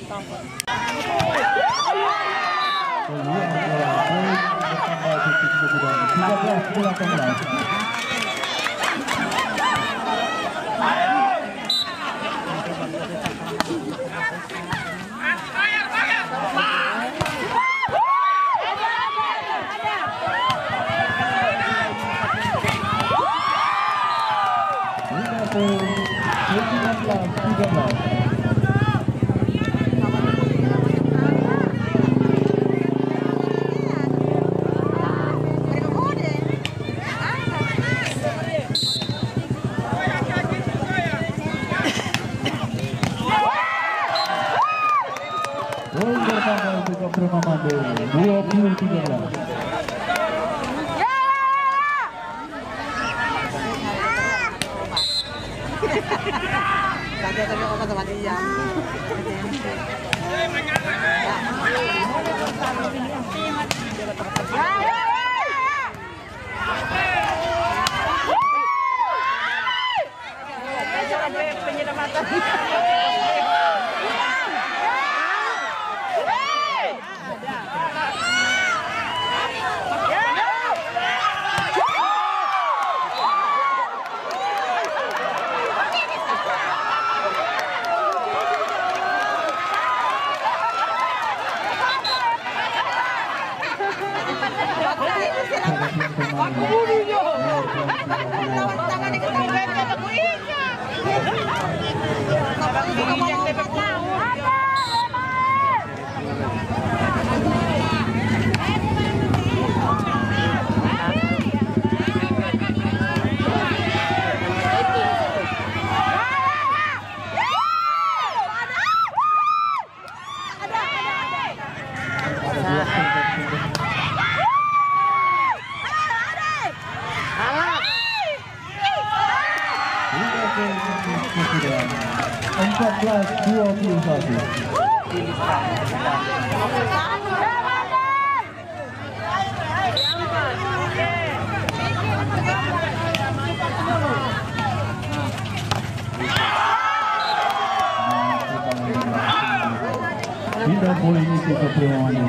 Tidak boleh itu keperluan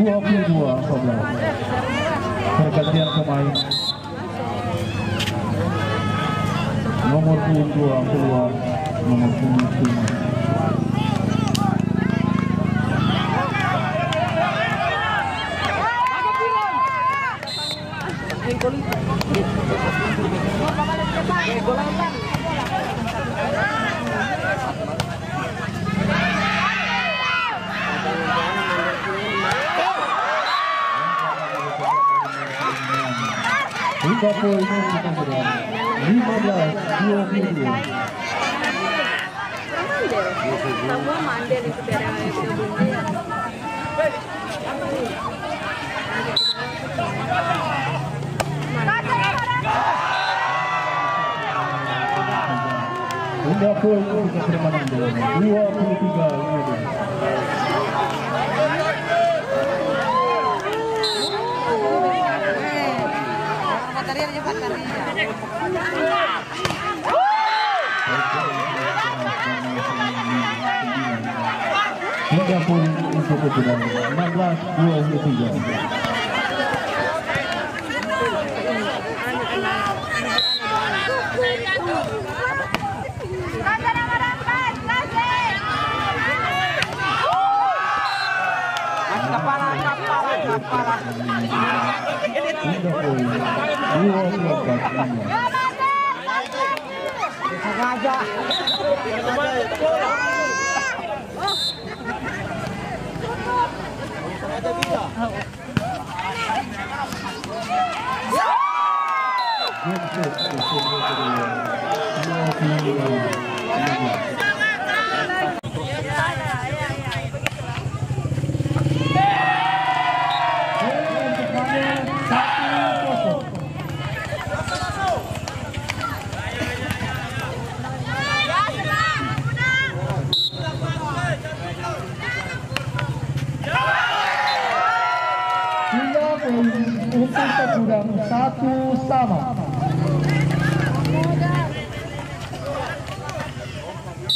22-11. Pergantian pemain. Nomor 22 keluar, nomor 25. Hingga poin kita sudah 15-22. Semua mandel itu hingga poin kita sudah menang 23-22. Hingga poin untuk kejuaraan 16-23. Untuk kejuaraan 1 sama.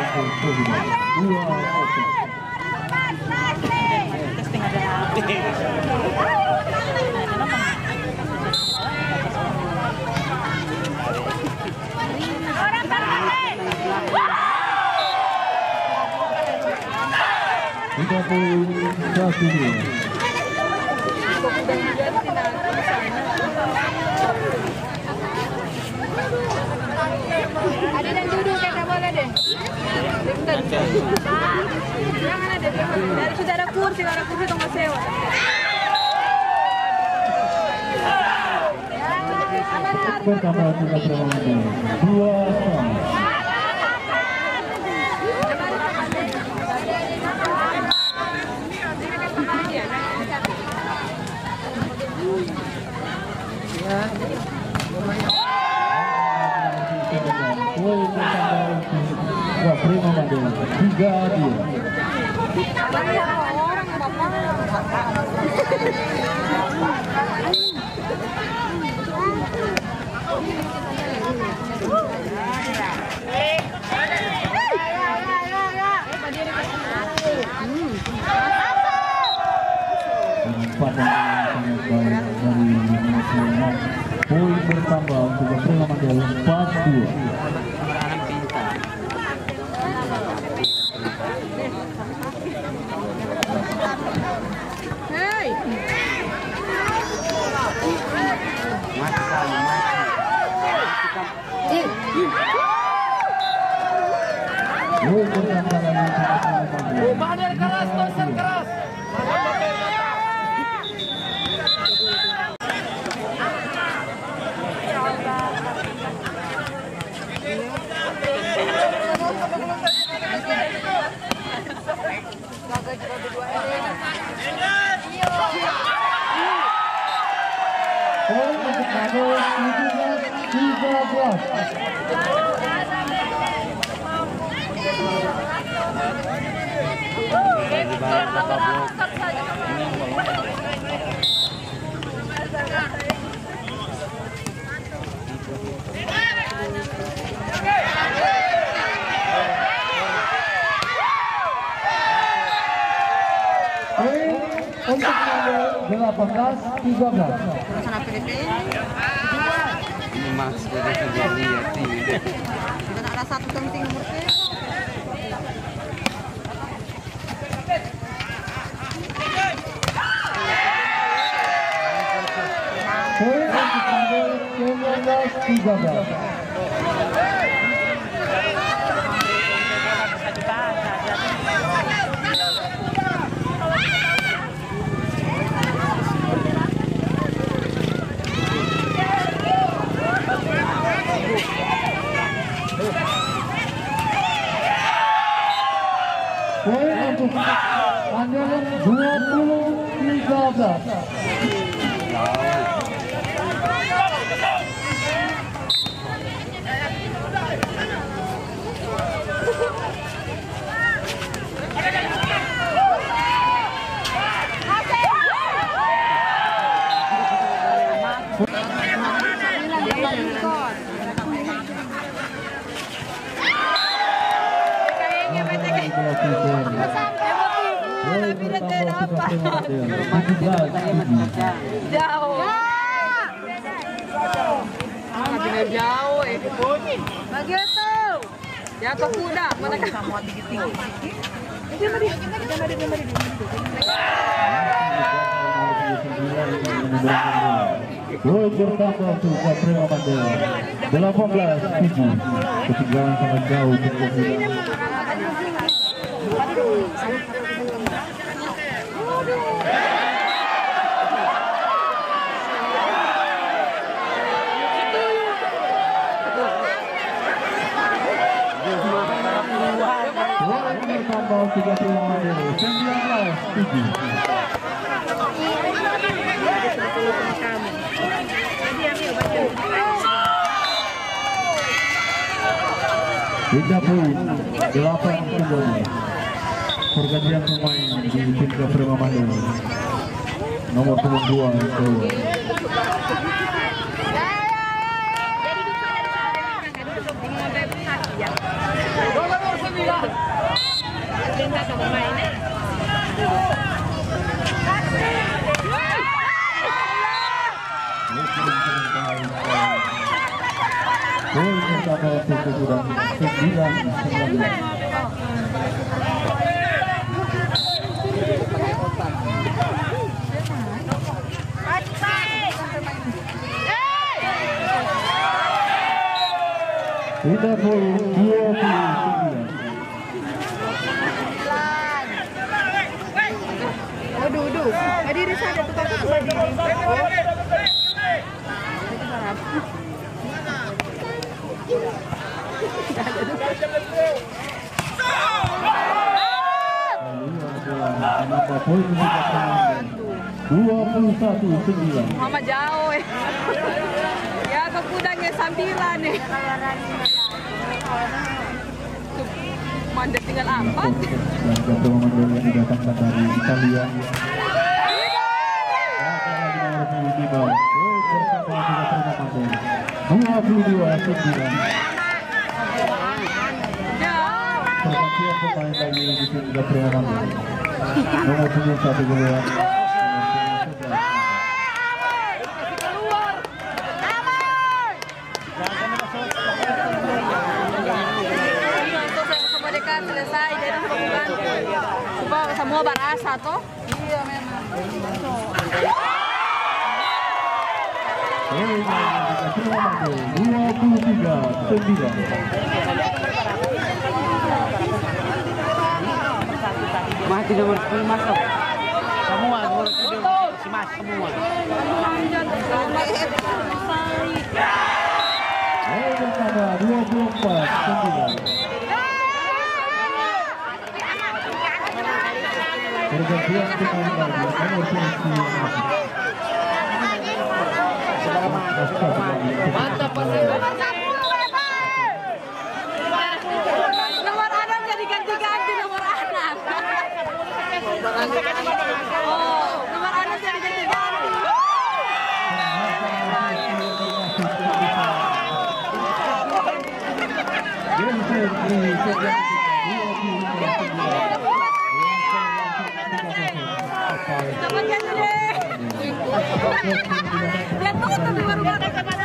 Ada dan duduk kata boleh deh. Jangan ada dari sudah ada kursi tunggu sewa. Pertama juga permainan 2-2. Prima Mandel 3-2. Poin bertambah untuk Prima Mandel 4-2. Mandel keras, konser keras. Untuk nomor 18-13. Ini mas sudah terjadi ya tidak. Kita ada satu penting nomor Poin untuk nomor 19-13. Poin untuk Andalan 20-13. jauh. Jauh Bagi itu. Jatuh kuda, mana kan? Gol bertambah untuk Prima Mandel 18-7. Ketinggalan sangat jauh untuk bertambah 3 Prima Mandel 19-7. Beda poin 8-9. Pergantian pemain di tim Prima Mandel. Nomor 2 itu Nomor 9. masuk kesudahan 9-9. Kita poin 29. Duduk. Berdiri saja tukang itu berdiri. Kenapa poin 21-9. Mama jauh ya ke kudanya sambilan nih. Mandat tinggal 4. Dan satu Mandel yang didatangkan dari Italia. Di bawah. Bersama juga terima Mandel. 22-9. Pergantian pemain lagi di sini juga terima Mandel. Nomor 71 keluar. Selesai dari hubungan supaya semua berasa toh. Iya memang. Mati nomor 10 masuk. Semua nomor 10 si Mas semua. Bersama 24-9. Pergantian pemain lagi nomor 10. Mantap, Nomor 6 jadi ganti-ganti nomor 6. Oh, nomor 6 jadi ganti-ganti. Dapat ganti deh. Lihat tuh baru